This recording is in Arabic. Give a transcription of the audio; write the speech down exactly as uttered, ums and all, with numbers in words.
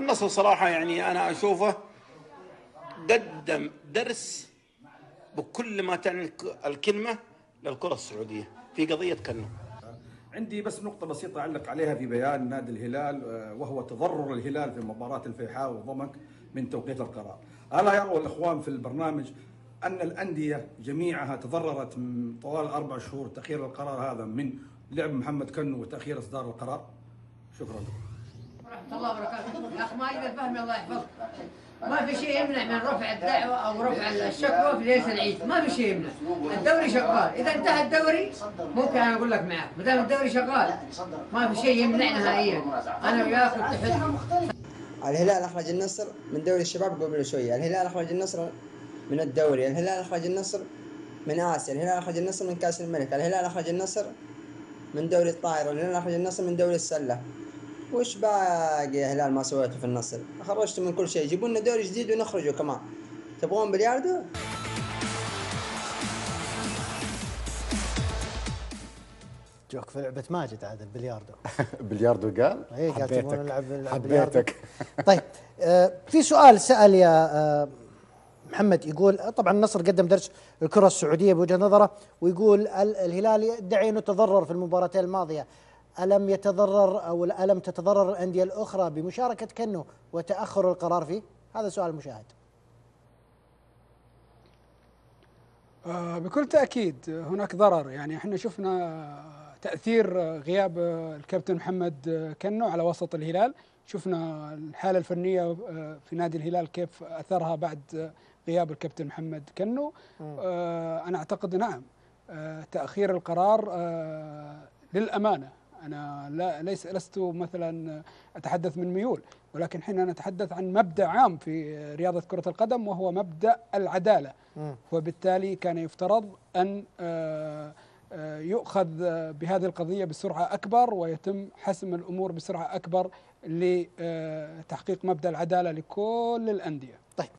النصر صراحة يعني أنا أشوفه قدم درس بكل ما تعني الكلمة للكرة السعودية في قضية كنو. عندي بس نقطة بسيطة أعلق عليها في بيان نادي الهلال، وهو تضرر الهلال في مباراة الفيحاء وضمك من توقيت القرار. ألا يرى الإخوان في البرنامج أن الأندية جميعها تضررت من طوال أربع شهور تأخير القرار هذا من لعب محمد كنو وتأخير إصدار القرار؟ شكرا لكم. ورحمة الله وبركاته. يا أخ ما يقدر فهمي الله يحفظك. ما في شيء يمنع من رفع الدعوة أو رفع الشكوى في ليلة العيد، ما في شيء يمنع. الدوري شغال، إذا انتهى الدوري ممكن أنا أقول لك معك، ما دام الدوري شغال ما في شيء يمنع نهائيا. أنا وياك نتفق. الهلال أخرج النصر من دوري الشباب قبل شوية، الهلال أخرج النصر من الدوري، الهلال أخرج النصر من آسيا، الهلال أخرج النصر من كأس الملك، الهلال أخرج النصر من دوري الطائرة، الهلال أخرج النصر من دوري السلة. وش باقي يا هلال ما سويته في النصر؟ خرجتوا من كل شيء، جيبوا لنا دوري جديد ونخرجوا كمان. تبغون بلياردو؟ جوك في لعبة ماجد عاد البلياردو. بلياردو قال؟ اي قال تبغون نلعب حبيتك. طيب آه في سؤال سأل يا آه محمد، يقول طبعا النصر قدم درس الكرة السعودية بوجهة نظره، ويقول الهلال يدعي انه تضرر في المباراتين الماضية، ألم يتضرر أو ألم تتضرر الأندية الأخرى بمشاركة كنو وتأخر القرار فيه؟ هذا سؤال المشاهد. آه بكل تأكيد هناك ضرر، يعني احنا شفنا تأثير غياب الكابتن محمد كنو على وسط الهلال، شفنا الحالة الفنية في نادي الهلال كيف أثرها بعد غياب الكابتن محمد كنو. آه أنا أعتقد نعم آه تأخير القرار آه للأمانة، أنا لا ليس لست مثلا أتحدث من ميول، ولكن حين نتحدث عن مبدأ عام في رياضة كرة القدم وهو مبدأ العدالة، وبالتالي كان يفترض أن يؤخذ بهذه القضية بسرعة أكبر ويتم حسم الأمور بسرعة أكبر لتحقيق مبدأ العدالة لكل الأندية. طيب